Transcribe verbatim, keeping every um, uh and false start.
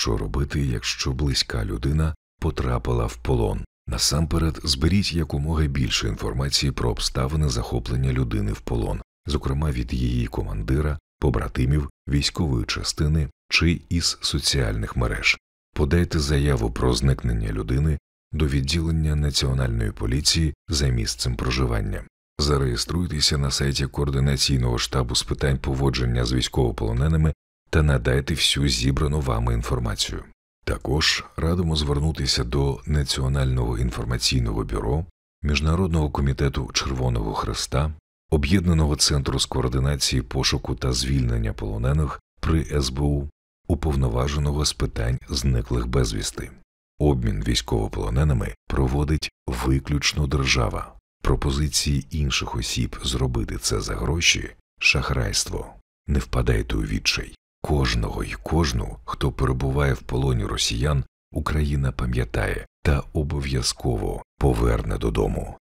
Що робити, якщо близька людина потрапила в полон? Насамперед, зберіть якомога більше інформації про обставини захоплення людини в полон, зокрема від її командира, побратимів, військової частини чи із соціальних мереж. Подайте заяву про зникнення людини до відділення Національної поліції за місцем проживання. Зареєструйтеся на сайті Координаційного штабу з питань поводження з військовополоненими та надайте всю зібрану вами інформацію. Також радимо звернутися до Національного інформаційного бюро, Міжнародного комітету Червоного Хреста, Об'єднаного центру з координації пошуку та звільнення полонених при ес бе у, Уповноваженого з питань зниклих безвісти. Обмін військовополоненими проводить виключно держава. Пропозиції інших осіб зробити це за гроші – шахрайство. Не впадайте у відчай. Кожного й кожну, хто перебуває в полоні росіян, Україна пам'ятає та обов'язково поверне додому.